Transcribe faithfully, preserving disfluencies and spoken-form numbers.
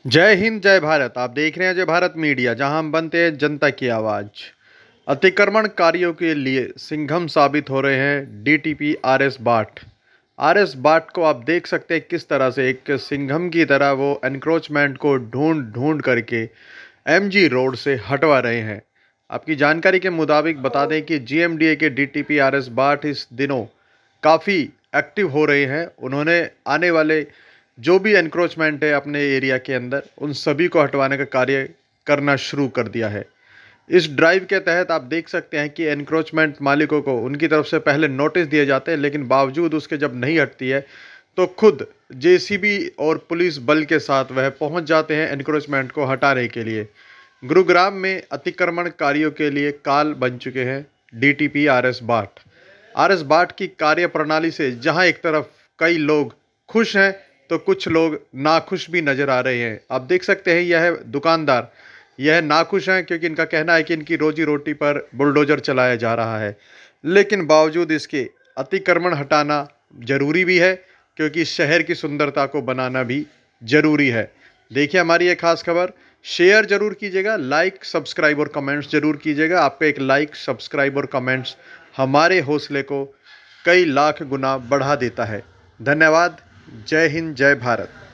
जय हिंद जय भारत। आप देख रहे हैं जय भारत मीडिया, जहां हम बनते हैं जनता की आवाज़। अतिक्रमणकारियों के लिए सिंघम साबित हो रहे हैं डीटीपी आर एस बाट। आर एस बाट को आप देख सकते हैं किस तरह से एक सिंघम की तरह वो एनक्रोचमेंट को ढूंढ ढूंढ करके एमजी रोड से हटवा रहे हैं। आपकी जानकारी के मुताबिक बता दें कि जीएमडीए के डीटीपी आर एस बाट इस दिनों काफ़ी एक्टिव हो रहे हैं। उन्होंने आने वाले जो भी एनक्रोचमेंट है अपने एरिया के अंदर, उन सभी को हटवाने का कार्य करना शुरू कर दिया है। इस ड्राइव के तहत आप देख सकते हैं कि एनक्रोचमेंट मालिकों को उनकी तरफ से पहले नोटिस दिए जाते हैं, लेकिन बावजूद उसके जब नहीं हटती है तो खुद जेसीबी और पुलिस बल के साथ वह पहुंच जाते हैं एनक्रोचमेंट को हटाने के लिए। गुरुग्राम में अतिक्रमणकारियों के लिए काल बन चुके हैं डीटीपी आर एस बाट। आर एस बाट की कार्य प्रणाली से जहां एक तरफ कई लोग खुश हैं तो कुछ लोग नाखुश भी नज़र आ रहे हैं। आप देख सकते हैं यह दुकानदार यह नाखुश हैं क्योंकि इनका कहना है कि इनकी रोजी रोटी पर बुलडोजर चलाया जा रहा है, लेकिन बावजूद इसके अतिक्रमण हटाना ज़रूरी भी है क्योंकि शहर की सुंदरता को बनाना भी ज़रूरी है। देखिए हमारी ये खास खबर, शेयर ज़रूर कीजिएगा, लाइक सब्सक्राइब और कमेंट्स ज़रूर कीजिएगा। आपका एक लाइक सब्सक्राइब और कमेंट्स हमारे हौसले को कई लाख गुना बढ़ा देता है। धन्यवाद। जय हिंद जय भारत।